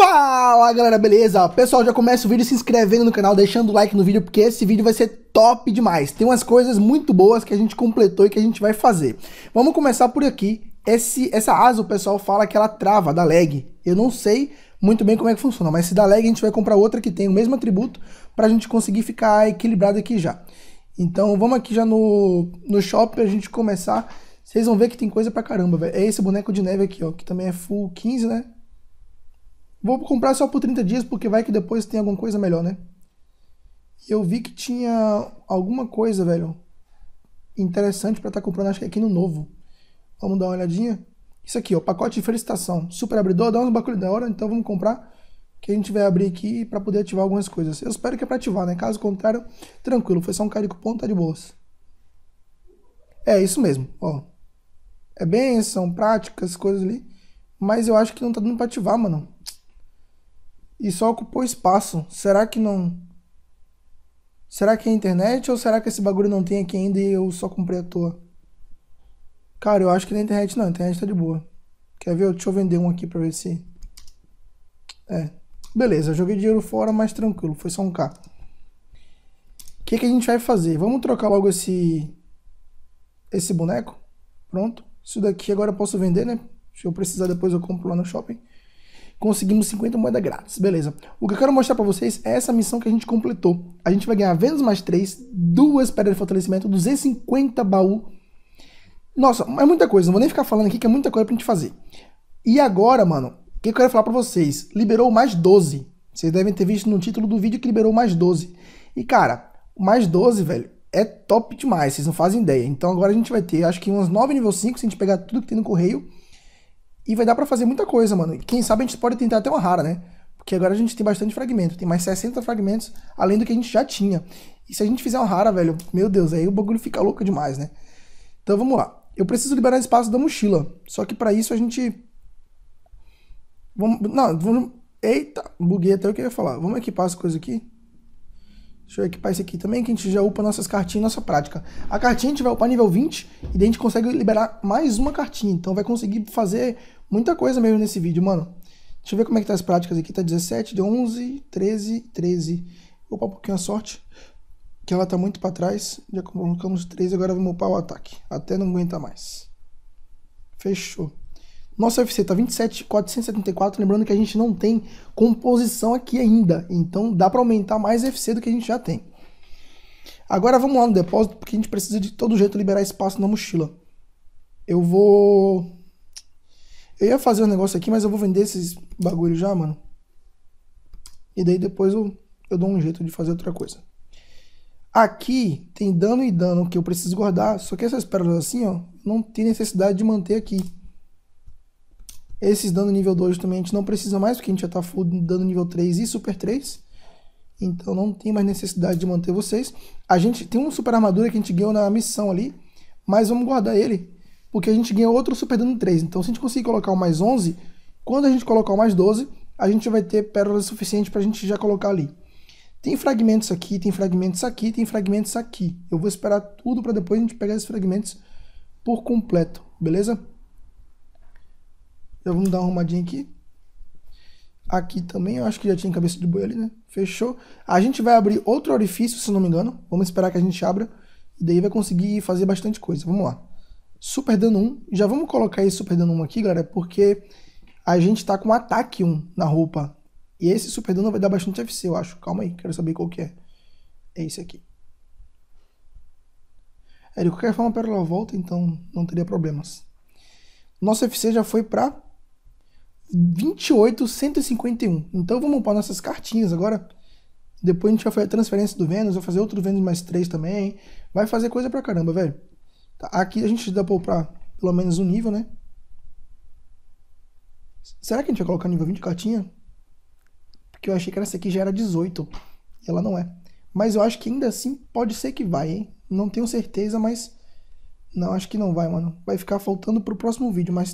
Fala galera, beleza? Pessoal, já começa o vídeo se inscrevendo no canal, deixando o like no vídeo, porque esse vídeo vai ser top demais. Tem umas coisas muito boas que a gente completou e que a gente vai fazer. Vamos começar por aqui. Essa asa o pessoal fala que ela trava, dá lag. Eu não sei muito bem como é que funciona, mas se dá lag a gente vai comprar outra que tem o mesmo atributo pra gente conseguir ficar equilibrado aqui já. Então vamos aqui já no shop pra gente começar. Vocês vão ver que tem coisa pra caramba, velho. É esse boneco de neve aqui, ó, que também é full 15, né? Vou comprar só por 30 dias, porque vai que depois tem alguma coisa melhor, né? E eu vi que tinha alguma coisa, velho, interessante pra estar comprando, acho que aqui no novo. Vamos dar uma olhadinha. Isso aqui, ó, pacote de felicitação. Super abridor, dá uns bagulho da hora, então vamos comprar. Que a gente vai abrir aqui pra poder ativar algumas coisas. Eu espero que é pra ativar, né? Caso contrário, tranquilo, foi só um cara de cupom, tá de boas. É, isso mesmo, ó. É bênção, práticas, coisas ali. Mas eu acho que não tá dando pra ativar, mano. E só ocupou espaço. Será que não... Será que é a internet ou será que esse bagulho não tem aqui ainda e eu só comprei à toa? Cara, eu acho que na internet não. A internet tá de boa. Quer ver? Deixa eu vender um aqui pra ver se... É. Beleza, joguei dinheiro fora, mas tranquilo. Foi só um K. O que a gente vai fazer? Vamos trocar logo esse boneco. Pronto. Isso daqui agora eu posso vender, né? Se eu precisar depois eu compro lá no shopping. Conseguimos 50 moedas grátis, beleza. O que eu quero mostrar pra vocês é essa missão que a gente completou. A gente vai ganhar Vênus mais 3, 2 pedras de fortalecimento, 250 baú. Nossa, é muita coisa, não vou nem ficar falando aqui que é muita coisa pra gente fazer. E agora, mano, o que eu quero falar pra vocês? Liberou mais 12. Vocês devem ter visto no título do vídeo que liberou mais 12. E cara, mais 12, velho, é top demais, vocês não fazem ideia. Então agora a gente vai ter, acho que umas 9 nível 5, se a gente pegar tudo que tem no correio. E vai dar pra fazer muita coisa, mano. Quem sabe a gente pode tentar até uma rara, né? Porque agora a gente tem bastante fragmento. Tem mais 60 fragmentos, além do que a gente já tinha. E se a gente fizer uma rara, velho, meu Deus, aí o bagulho fica louco demais, né? Então vamos lá. Eu preciso liberar espaço da mochila. Só que pra isso a gente... Vamos... Eita, buguei até o que eu ia falar. Vamos equipar as coisas aqui. Deixa eu equipar esse aqui também, que a gente já upa nossas cartinhas, nossa prática. A cartinha a gente vai upar nível 20 e daí a gente consegue liberar mais uma cartinha. Então vai conseguir fazer muita coisa mesmo nesse vídeo, mano. Deixa eu ver como é que tá as práticas aqui. Tá 17, de 11, 13, 13. Vou upar um pouquinho a sorte, que ela tá muito pra trás. Já colocamos 13, agora vamos upar o ataque. Até não aguentar mais. Fechou. Nosso FC tá 27.474, lembrando que a gente não tem composição aqui ainda, então dá para aumentar mais FC do que a gente já tem. Agora vamos lá no depósito, porque a gente precisa de todo jeito liberar espaço na mochila. Eu ia fazer um negócio aqui, mas eu vou vender esses bagulhos já, mano. E daí depois eu dou um jeito de fazer outra coisa. Aqui tem dano e dano que eu preciso guardar, só que essas pérolas assim, ó, não tem necessidade de manter aqui. Esses dano nível 2 também a gente não precisa mais, porque a gente já tá full dano nível 3 e super 3. Então não tem mais necessidade de manter vocês. A gente tem uma super armadura que a gente ganhou na missão ali, mas vamos guardar ele, porque a gente ganhou outro super dano 3. Então se a gente conseguir colocar o mais 11, quando a gente colocar o mais 12, a gente vai ter pérolas suficientes pra gente já colocar ali. Tem fragmentos aqui, tem fragmentos aqui, tem fragmentos aqui. Eu vou esperar tudo pra depois a gente pegar esses fragmentos por completo, beleza? Já vamos dar uma arrumadinha aqui. Aqui também, eu acho que já tinha cabeça de boi ali, né? Fechou. A gente vai abrir outro orifício, se não me engano. Vamos esperar que a gente abra. E daí vai conseguir fazer bastante coisa. Vamos lá. Super dano 1. Já vamos colocar esse super dano 1 aqui, galera, porque a gente tá com ataque 1 na roupa. E esse super dano vai dar bastante FC, eu acho. Calma aí, quero saber qual que é. É esse aqui. É, de qualquer forma, a pérola volta, então não teria problemas. Nosso FC já foi pra 28.151. Então vamos upar nossas cartinhas agora. Depois a gente vai fazer a transferência do Vênus. Vai fazer outro Vênus mais 3 também. Vai fazer coisa pra caramba, velho. Tá, aqui a gente dá pra upar pelo menos um nível, né? Será que a gente vai colocar nível 20 cartinha? Porque eu achei que essa aqui já era 18. E ela não é. Mas eu acho que ainda assim pode ser que vai, hein? Não tenho certeza, mas... Não, acho que não vai, mano. Vai ficar faltando pro próximo vídeo, mas...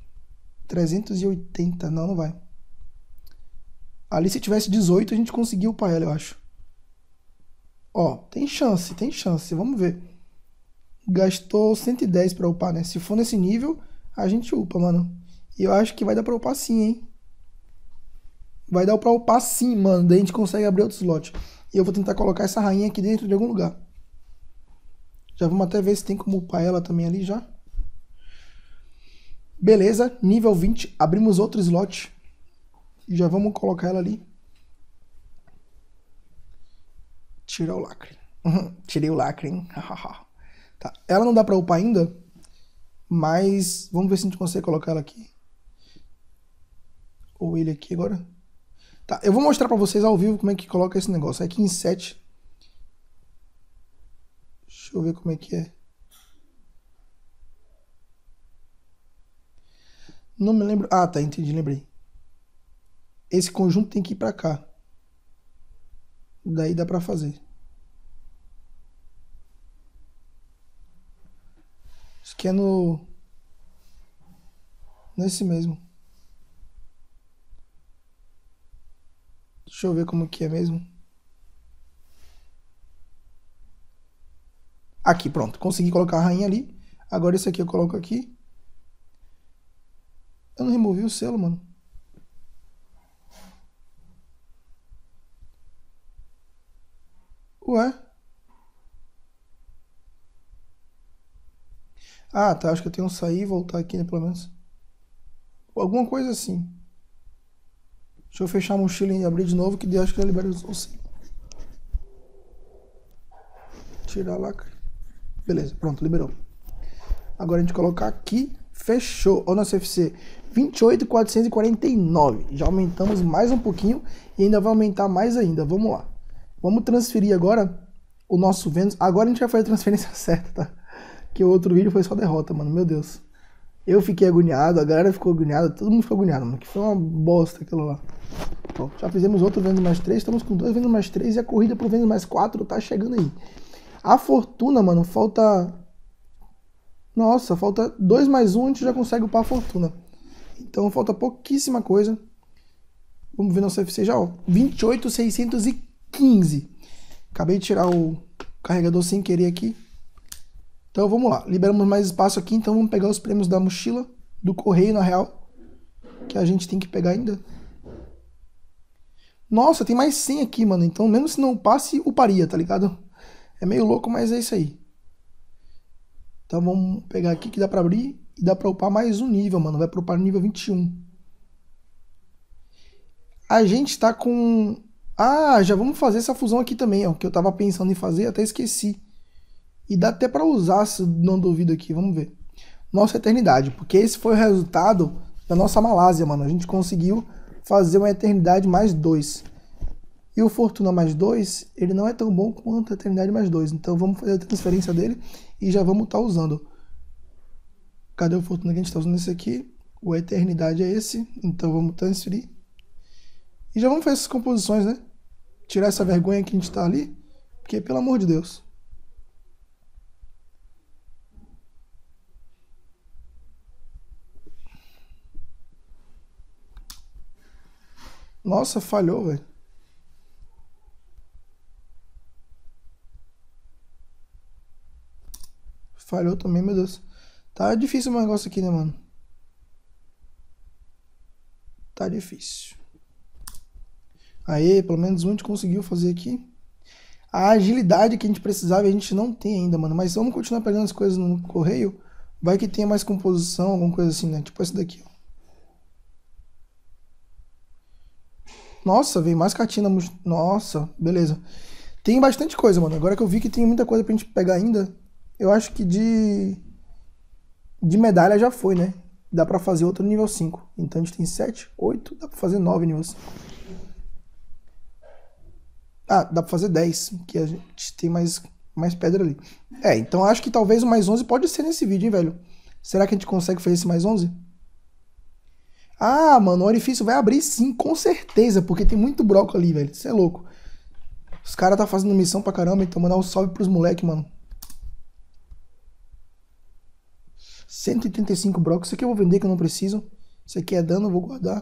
380, não vai. Ali se tivesse 18 a gente conseguiu upar ela, eu acho. Ó, tem chance, vamos ver. Gastou 110 pra upar, né? Se for nesse nível, a gente upa, mano. E eu acho que vai dar pra upar sim, hein? Vai dar pra upar sim, mano. Daí a gente consegue abrir outro slot. E eu vou tentar colocar essa rainha aqui dentro de algum lugar. Já vamos até ver se tem como upar ela também ali já. Beleza, nível 20. Abrimos outro slot. E já vamos colocar ela ali. Tirar o lacre. Tirei o lacre, hein? Tá. Ela não dá pra upar ainda. Mas vamos ver se a gente consegue colocar ela aqui. Ou ele aqui agora. Tá, eu vou mostrar pra vocês ao vivo como é que coloca esse negócio. Aqui em 7. Deixa eu ver como é que é. Não me lembro. Ah, tá, entendi, lembrei. Esse conjunto tem que ir pra cá. Daí dá pra fazer. Isso aqui é no... Nesse mesmo. Deixa eu ver como que é mesmo. Aqui, pronto. Consegui colocar a rainha ali. Agora esse aqui eu coloco aqui. Eu não removi o selo, mano. Ué? Ah, tá. Acho que eu tenho que sair e voltar aqui, né, pelo menos. Alguma coisa assim. Deixa eu fechar a mochila e abrir de novo, que daí acho que eu libero o selo. Tirar a lacre. Beleza, pronto, liberou. Agora a gente colocar aqui. Fechou. O nosso FC 28.449. Já aumentamos mais um pouquinho e ainda vai aumentar mais ainda. Vamos lá. Vamos transferir agora o nosso Vênus. Agora a gente vai fazer a transferência certa, tá? Que o outro vídeo foi só derrota, mano. Meu Deus. Eu fiquei agoniado, a galera ficou agoniada, todo mundo ficou agoniado, mano. Que foi uma bosta aquilo lá. Bom, já fizemos outro Vênus mais 3, estamos com 2 Vênus mais 3 e a corrida pro Vênus mais 4 tá chegando aí. A fortuna, mano, falta... Nossa, falta 2 mais 1, a gente já consegue upar a fortuna. Então falta pouquíssima coisa. Vamos ver nosso FC já, ó. 28.615. Acabei de tirar o carregador sem querer aqui. Então vamos lá. Liberamos mais espaço aqui, então vamos pegar os prêmios da mochila, do correio, na real. Que a gente tem que pegar ainda. Nossa, tem mais 100 aqui, mano. Então mesmo se não passe, uparia, tá ligado? É meio louco, mas é isso aí. Então vamos pegar aqui que dá pra abrir e dá pra upar mais um nível, mano. Vai pra upar nível 21. A gente tá com... Ah, já vamos fazer essa fusão aqui também, ó. Que eu tava pensando em fazer, até esqueci. E dá até pra usar, se não duvido aqui. Vamos ver. Nossa eternidade, porque esse foi o resultado da nossa Malásia, mano. A gente conseguiu fazer uma eternidade mais 2. E o Fortuna mais 2, ele não é tão bom quanto a eternidade mais 2. Então vamos fazer a transferência dele e já vamos estar usando. Cadê o Fortuna que a gente está usando esse aqui? O eternidade é esse, então vamos transferir. E já vamos fazer essas composições, né? Tirar essa vergonha que a gente tá ali, porque pelo amor de Deus. Nossa, falhou, velho. Falhou também, meu Deus. Tá difícil o negócio aqui, né, mano? Tá difícil. Aí, pelo menos um a gente conseguiu fazer aqui. A agilidade que a gente precisava a gente não tem ainda, mano. Mas vamos continuar pegando as coisas no correio. Vai que tenha mais composição, alguma coisa assim, né? Tipo essa daqui, ó. Nossa, veio mais cartinha. Nossa, beleza. Tem bastante coisa, mano. Agora que eu vi que tem muita coisa pra gente pegar ainda, eu acho que de medalha já foi, né? Dá pra fazer outro nível 5. Então a gente tem 7, 8, dá pra fazer 9 nível 5. Ah, dá pra fazer 10, que a gente tem mais pedra ali. É, então acho que talvez o mais 11 pode ser nesse vídeo, hein, velho? Será que a gente consegue fazer esse mais 11? Ah, mano, o orifício vai abrir sim, com certeza, porque tem muito broco ali, velho. Isso é louco. Os caras tá fazendo missão pra caramba, então mandar um salve pros moleque, mano. 135 brocos. Isso aqui eu vou vender que eu não preciso. Isso aqui é dano, eu vou guardar.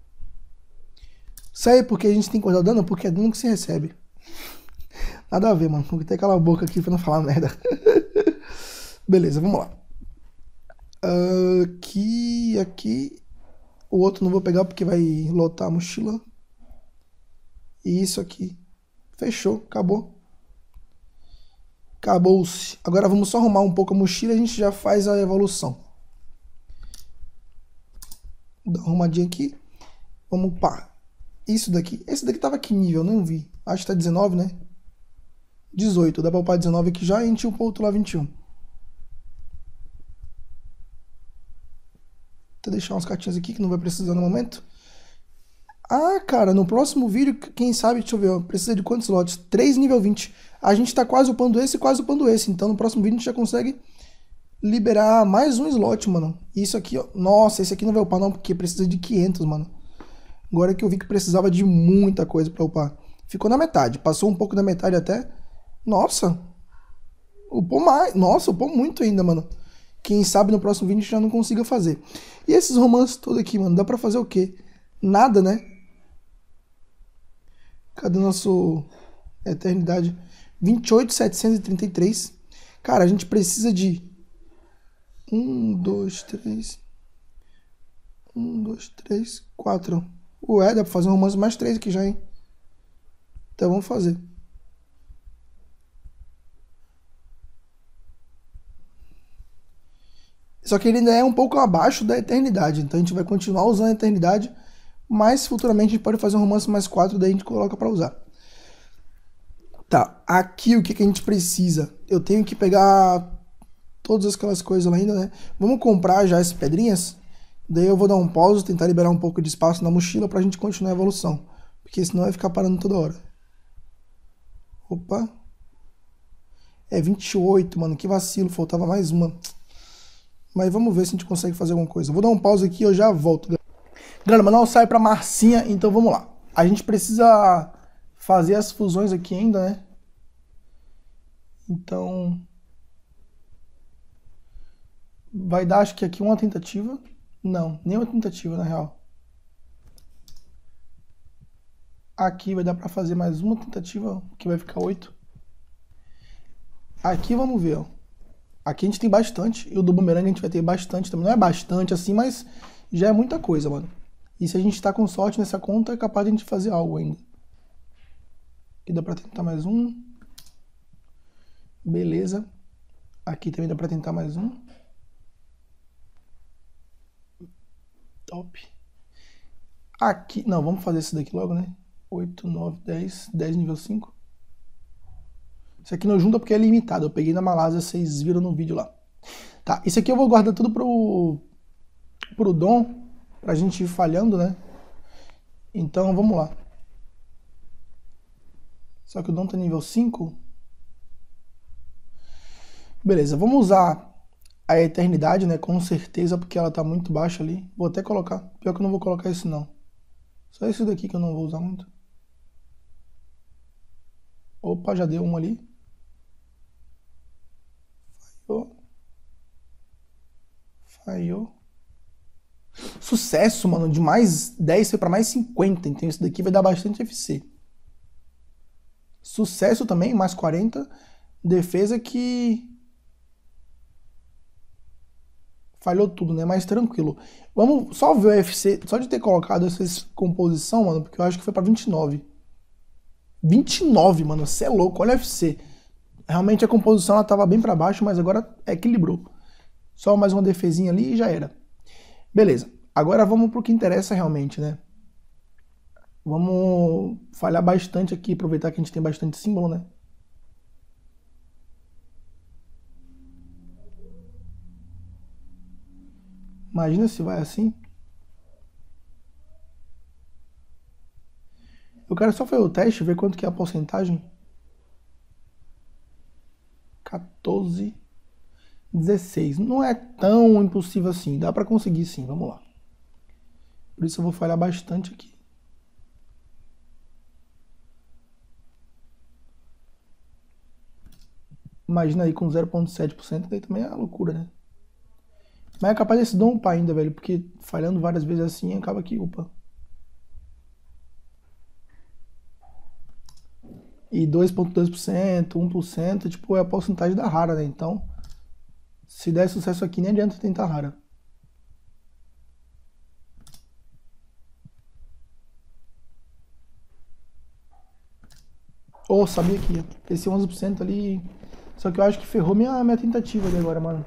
Sabe por que a gente tem que guardar dano? Porque é dano que se recebe. Nada a ver, mano. Vou ter aquela boca aqui pra não falar merda. Beleza, vamos lá. Aqui. O outro não vou pegar porque vai lotar a mochila. E isso aqui. Fechou, acabou. Acabou-se. Agora vamos só arrumar um pouco a mochila e a gente já faz a evolução. Dá uma arrumadinha aqui. Vamos upar. Isso daqui. Esse daqui tava que nível? Não vi. Acho que tá 19, né? 18. Dá pra upar 19 aqui já e a gente upou outro lá 21. Vou deixar uns cartinhas aqui que não vai precisar no momento. Ah, cara, no próximo vídeo, quem sabe, deixa eu ver, ó, precisa de quantos slots? 3 nível 20. A gente tá quase upando esse e quase upando esse. Então no próximo vídeo a gente já consegue liberar mais um slot, mano. Isso aqui, ó. Nossa, esse aqui não vai upar não, porque precisa de 500, mano. Agora que eu vi que precisava de muita coisa pra upar. Ficou na metade. Passou um pouco da metade até. Nossa. Upou mais. Nossa, upou muito ainda, mano. Quem sabe no próximo vídeo a gente já não consiga fazer. E esses romances todos aqui, mano, dá pra fazer o quê? Nada, né? Cadê nosso eternidade? 28.733. Cara, a gente precisa de 1, 2, 3. 1, 2, 3, 4. Ué, dá pra fazer um romance mais 3 aqui já, hein? Então vamos fazer. Só que ele ainda é um pouco abaixo da eternidade. Então a gente vai continuar usando a eternidade. Mas futuramente a gente pode fazer um romance mais 4, daí a gente coloca pra usar. Tá, aqui o que a gente precisa? Eu tenho que pegar todas aquelas coisas lá ainda, né? Vamos comprar já as pedrinhas. Daí eu vou dar um pause, tentar liberar um pouco de espaço na mochila pra gente continuar a evolução. Porque senão vai ficar parando toda hora. Opa. É 28, mano. Que vacilo, faltava mais uma. Mas vamos ver se a gente consegue fazer alguma coisa. Vou dar um pause aqui e eu já volto. Galera, mandar um salve pra Marcinha, então vamos lá. A gente precisa fazer as fusões aqui ainda, né? Então... vai dar, acho que aqui uma tentativa. Não, nem uma tentativa, na real. Aqui vai dar pra fazer mais uma tentativa, que vai ficar 8. Aqui vamos ver, ó. Aqui a gente tem bastante, e o do bumerangue a gente vai ter bastante também. Não é bastante assim, mas já é muita coisa, mano. E se a gente tá com sorte nessa conta, é capaz de a gente fazer algo ainda. Aqui dá pra tentar mais um. Beleza. Aqui também dá pra tentar mais um. Top. Aqui, não, vamos fazer esse daqui logo, né? 8, 9, 10, 10 nível 5. Isso aqui não junta porque é limitado. Eu peguei na Malásia, vocês viram no vídeo lá. Tá, isso aqui eu vou guardar tudo pro Dom, pra gente ir falhando, né? Então, vamos lá. Só que o Dom tá nível 5. Beleza, vamos usar a eternidade, né? Com certeza, porque ela tá muito baixa ali. Vou até colocar. Pior que eu não vou colocar isso, não. Só esse daqui que eu não vou usar muito. Opa, já deu um ali. Falhou. Falhou. Sucesso, mano. De mais 10 foi pra mais 50. Então isso daqui vai dar bastante FC. Sucesso também, mais 40. Defesa que... falhou tudo, né? Mais tranquilo. Vamos só ver o FC. Só de ter colocado essa composição, mano. Porque eu acho que foi pra 29. 29, mano. Você é louco. Olha o FC. Realmente a composição ela tava bem pra baixo, mas agora equilibrou. Só mais uma defesinha ali e já era. Beleza. Agora vamos pro que interessa realmente, né? Vamos falhar bastante aqui, aproveitar que a gente tem bastante símbolo, né? Imagina se vai assim. Eu quero só fazer o teste, ver quanto que é a porcentagem. 14, 16. Não é tão impossível assim. Dá pra conseguir sim, vamos lá. Por isso eu vou falhar bastante aqui. Imagina aí com 0,7%, daí também é uma loucura, né? Mas é capaz desse Dom upar ainda, velho, porque falhando várias vezes assim, acaba que upa. E 2,2%, 1%, tipo, é a porcentagem da rara, né? Então, se der sucesso aqui, nem adianta tentar rara. Oh, sabia que ia. Esse 11% ali... Só que eu acho que ferrou minha tentativa ali agora, mano.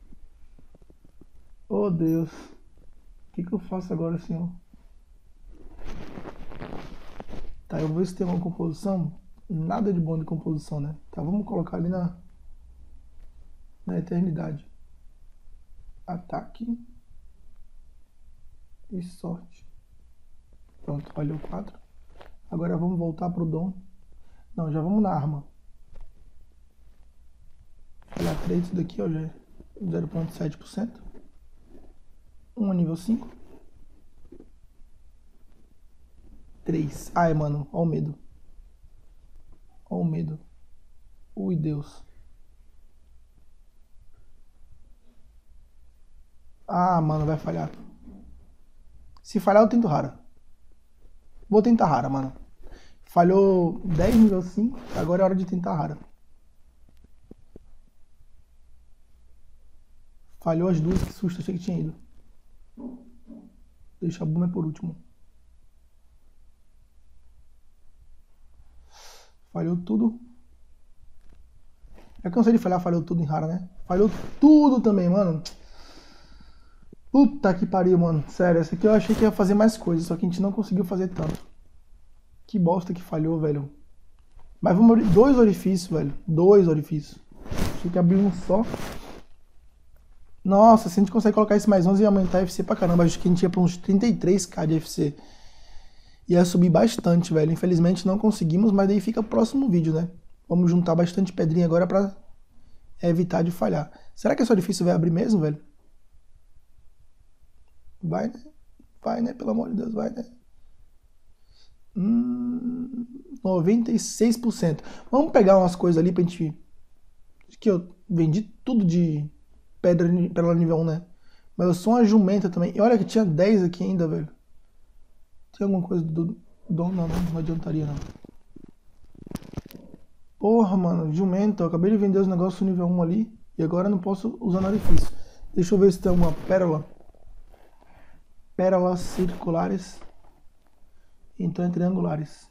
Oh, Deus. O que eu faço agora, senhor? Tá, eu vou ver se tem uma composição. Nada de bom de composição, né? Tá, vamos colocar ali na eternidade. Ataque. E sorte. Pronto, valeu 4. Agora vamos voltar pro dom. Não, já vamos na arma. Olha, 3, isso daqui, ó, já é 0,7%. 1 a nível 5. 3. Ai, mano, ó o medo. Ó o medo. Ui, Deus. Ah, mano, vai falhar. Se falhar, eu tento rara. Vou tentar rara, mano. Falhou 10 nível 5. Agora é hora de tentar rara. Falhou as duas, que susto, achei que tinha ido. Deixa a Boomer por último. Falhou tudo. Eu cansei de falhar, falhou tudo em rara, né? Falhou tudo também, mano. Puta que pariu, mano. Sério, essa aqui eu achei que ia fazer mais coisas, só que a gente não conseguiu fazer tanto. Que bosta que falhou, velho. Mas vamos abrir 2 orifícios, velho. 2 orifícios. Achei que abrir um só. Nossa, se a gente consegue colocar esse mais 11 e aumentar a FC pra caramba, acho que a gente ia pra uns 33k de FC. Ia subir bastante, velho. Infelizmente não conseguimos, mas daí fica o próximo vídeo, né? Vamos juntar bastante pedrinha agora pra evitar de falhar. Será que esse orifício vai abrir mesmo, velho? Vai, né? Vai, né? Pelo amor de Deus, vai, né? 96%. Vamos pegar umas coisas ali pra gente... Acho que eu vendi tudo de pedra nível 1, né? Mas eu sou uma jumenta também. E olha que tinha 10 aqui ainda, velho. Tem alguma coisa do dom? Não adiantaria, não. Porra, mano, jumenta. Eu acabei de vender os negócios nível 1 ali. E agora eu não posso usar no orifício. Deixa eu ver se tem alguma pérola. Pérolas circulares. Então é triangulares.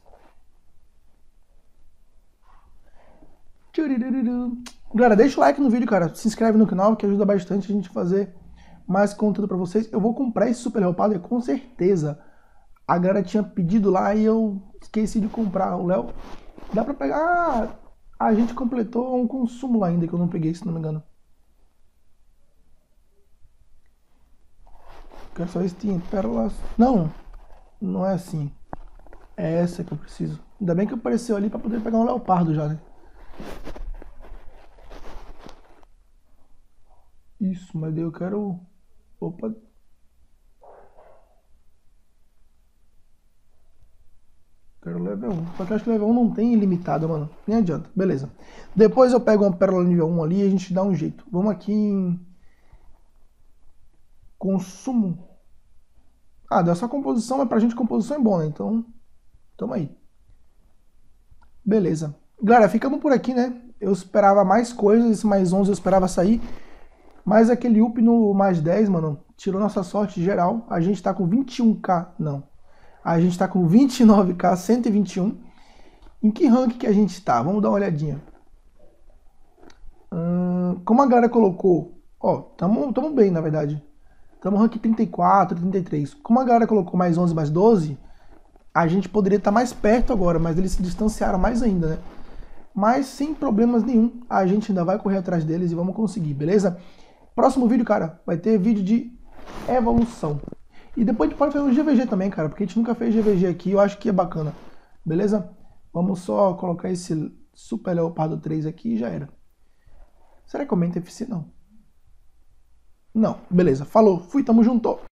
Galera, deixa o like no vídeo, cara. Se inscreve no canal, que ajuda bastante a gente a fazer mais conteúdo pra vocês. Eu vou comprar esse Super Leopardo, com certeza. A galera tinha pedido lá e eu esqueci de comprar. O Léo, dá pra pegar... Ah, a gente completou um consumo lá ainda, que eu não peguei, se não me engano. Quero saber se tem pérolas... Não, não é assim. É essa que eu preciso. Ainda bem que apareceu ali pra poder pegar um leopardo já, né? Isso, mas daí eu quero... Opa... Quero level 1. Só que eu acho que level 1 não tem ilimitado, mano. Nem adianta. Beleza. Depois eu pego uma pérola nível 1 ali e a gente dá um jeito. Vamos aqui em... Consumo. Ah, dessa composição, mas pra gente composição é bom, né? Então, tamo aí. Beleza. Galera, ficamos por aqui, né? Eu esperava mais coisas, esse mais 11 eu esperava sair. Mas aquele up no mais 10, mano, tirou nossa sorte geral. A gente tá com 21k, não. A gente tá com 29k, 121. Em que rank que a gente tá? Vamos dar uma olhadinha. Como a galera colocou... Ó, tamo bem, na verdade. Tamo rank 34, 33. Como a galera colocou mais 11, mais 12, a gente poderia estar mais perto agora, mas eles se distanciaram mais ainda, né? Mas sem problemas nenhum, a gente ainda vai correr atrás deles e vamos conseguir, beleza? Próximo vídeo, cara, vai ter vídeo de evolução. E depois a gente pode fazer um GVG também, cara, porque a gente nunca fez GVG aqui, eu acho que é bacana. Beleza? Vamos só colocar esse Super Leopardo 3 aqui e já era. Será que aumenta a FC? Não. Não, beleza. Falou, fui, tamo junto.